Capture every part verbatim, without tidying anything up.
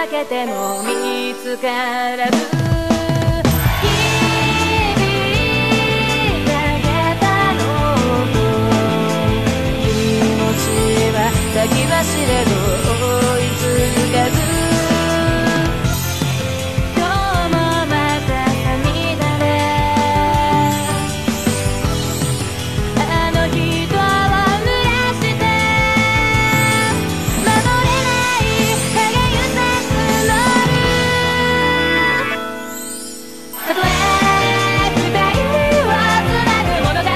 かけても見つからず気持ちは先走れど追いつかず今日もまた涙であの人を濡らして守れない歯がゆさ募るたとえ二人をつなぐものが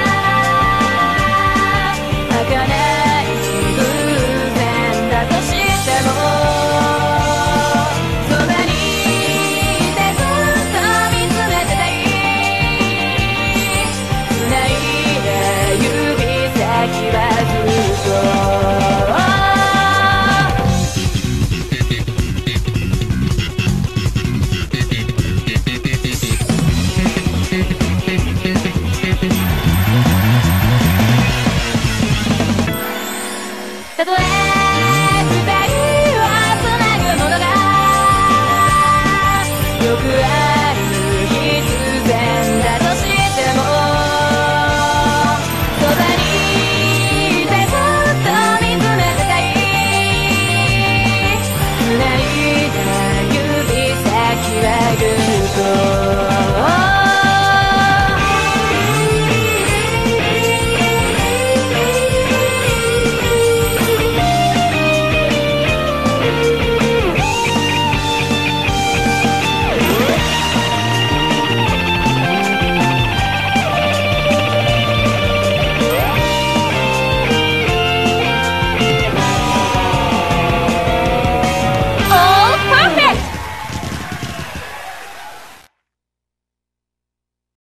儚い偶然だとしてもそばにいてずっと見つめてたい繋いだ指先はずっとたとえ